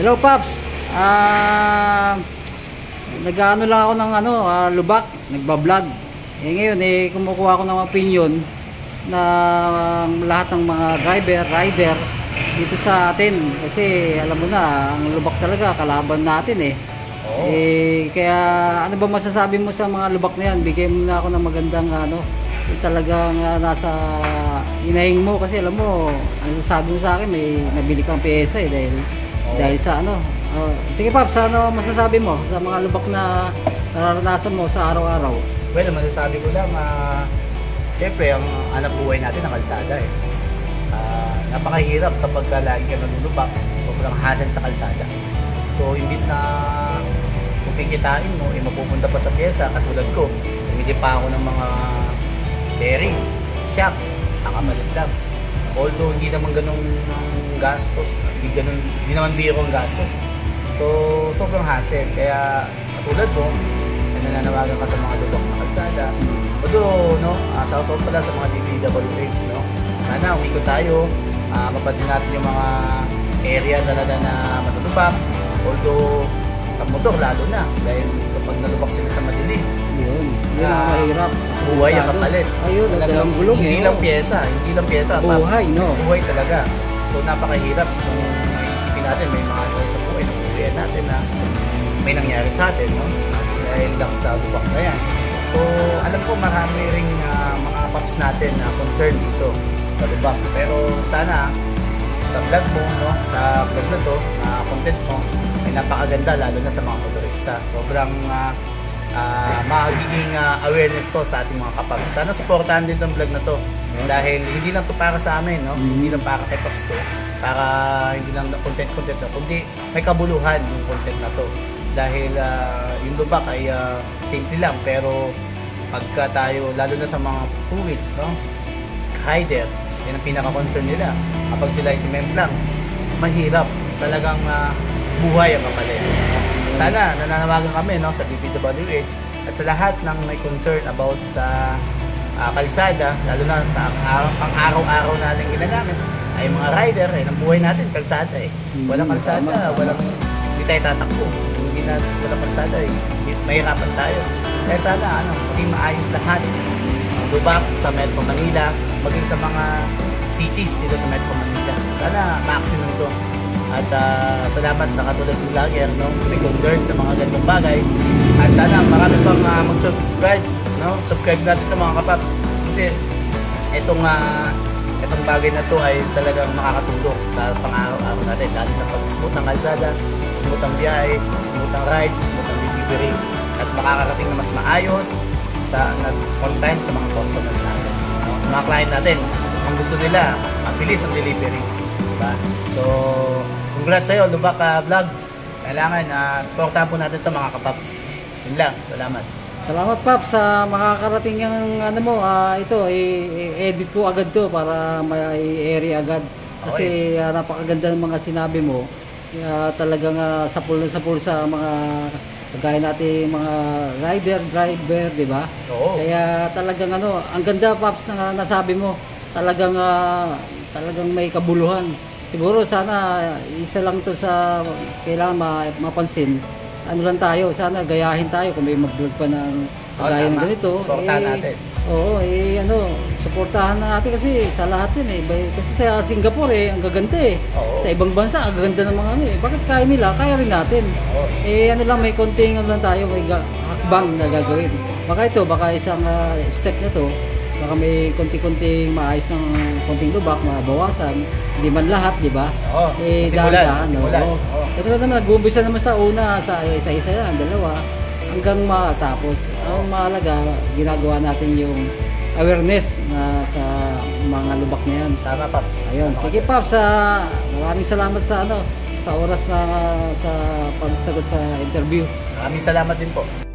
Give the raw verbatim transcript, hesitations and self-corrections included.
Hello Paps. Ah, nag-ano lang ako ng ano, ah, lubak, nagba-vlog. Eh ngayon eh kumukuha ako ng opinion ng lahat ng mga driver, rider dito sa atin kasi alam mo na, ang lubak talaga kalaban natin eh. Oo. Eh kaya ano ba masasabi mo sa mga lubak na yan? Bigay mo na ako ng magandang ano, yung talagang uh, nasa inahing mo kasi alam mo, ano sabi mo sa akin, may nabili kang pyesa eh dahil Oo. dahil sa ano. Uh, sige Paps, ano masasabi mo sa mga lubak na nararanasan mo sa araw-araw? Well, masasabi ko lang, uh, siyempre, ang anak buhay natin ang kalsada eh. Uh, napakahirap kapag ka lagi ka nalulubak, sobrang hassle sa kalsada. So, imbis na kung kikitain mo, eh, mapupunta pa sa pyesa, katulad ko, bumili pa ako ng mga bearing, shock, nakapalit lang. Although, hindi naman ganun gastos, hindi, ganun, hindi naman biro ang gastos. So, sobrang hassle. Kaya, katulad ko, nananawagan ka sa mga lubak na kalsada. Although, no, uh, shoutout pala sa mga D P W H, no? Sana, umikot tayo, uh, mapansin natin yung mga area talaga na matutubak. Although, sa motor, lalo na. Dahil kapag nalubak sila sa madilim, Yun, yun ang uh, mahirap. buhay ang kapalit. Ayun, talagang gulong hindi eh. lang pyesa, hindi lang pyesa. Buhay, no? Buhay talaga. So, napakahirap kung isipin natin, may mga ano sa buhay na buhay natin na may nangyari sa atin, no? Dahil lang sa lubak na yan. So, alam ko marami ring uh, mga paps natin na concern dito sa lubak. Pero sana sa vlog mo, no, sa vlog na to, uh, content mo, ay napakaganda lalo na sa mga motorista. Sobrang uh, uh, magiging uh, awareness to sa ating mga kapaps. Sana supportahan din tong vlog na to. Dahil hindi lang to para sa amin, no? Mm-hmm. Hindi lang para kay paps to. Para hindi lang content-content na, kundi may kabuluhan yung content na to. Dahil uh, yung lubak ay uh, simple lang, pero pagka tayo, lalo na sa mga two wheels, no? Rider, yan ang pinaka-concern nila. Kapag sila ay sumemplang, mahirap. Talagang uh, buhay ang kapalit. Sana nananawagan kami, no, sa D P W H at sa lahat ng may concern about sa uh, kalsada, lalo na sa pang-araw-araw natin ginagamit, ay mga rider, ay ang buhay natin, kalsada eh. Walang kalsada, walang hindi tayo tatakbo. Hindi na walang kalsada eh. Mahirapan tayo. Kaya sana, ano, maging maayos lahat. Ang lubak sa Metro Manila, maging sa mga cities dito sa Metro Manila. Sana ma-action ito. At uh, salamat sa katulad ng vlogger, no? May concern sa mga ganitong bagay. At sana marami pang uh, mag-subscribe, no? Subscribe natin ito mga kapaps. Kasi itong uh, itong bagay na to ay talagang makakatulong sa pang-araw-araw natin. Lalo na pag smooth ang kalsada, smooth ang biyahe, smooth ang ride, smooth ang delivery. At makakarating na mas maayos sa on time sa mga customers natin, no? Sa mga client natin, ang gusto nila, mabilis ang delivery, diba? So, congrats sa'yo, Lubak uh, Vlogs. Kailangan, uh, supportahan po natin ito mga kapaps. Yun lang, salamat. Salamat Paps sa makakarating yung ano mo, uh, ito, i-edit ko agad to para may-area agad. Kasi okay. uh, napakaganda ng mga sinabi mo. Uh, talagang uh, sapul na sapul sa mga kagaya natin mga rider, driver, di ba? Oo. Kaya talagang ano, ang ganda Paps na nasabi mo. Talagang uh, talagang may kabuluhan. Siguro sana isa lang to sa kailangan ma mapansin. Ano lang tayo, sana gayahin tayo kung may mag-vlog pa ng kagaya ng ganito. Supportahan eh, natin. Oo, eh ano, suportahan na natin kasi sa lahat yun eh. Kasi sa Singapore eh, ang gaganda eh. Oo. Sa ibang bansa, ang gaganda ng mga ano eh. Bakit kaya nila? Kaya rin natin. Oo. Eh ano lang, may konting ano lang tayo, may hakbang na gagawin. Baka ito, baka isang uh, step na to, baka may konti-konting maayos ng konting lubak, mabawasan. Hindi man lahat, di ba? Oo. Eh, Simulan. Simulan. Oo. Ito na naman, nag-uumpisa naman sa una, sa isa-isa lang, dalawa, hanggang matapos. Ang mahalaga, ginagawa natin yung awareness na sa mga lubak na yan. Tama, Paps. Ayun. Tama. Sige, Paps, uh, maraming salamat sa ano, sa oras na uh, sa pagsagot sa interview. Maraming salamat din po.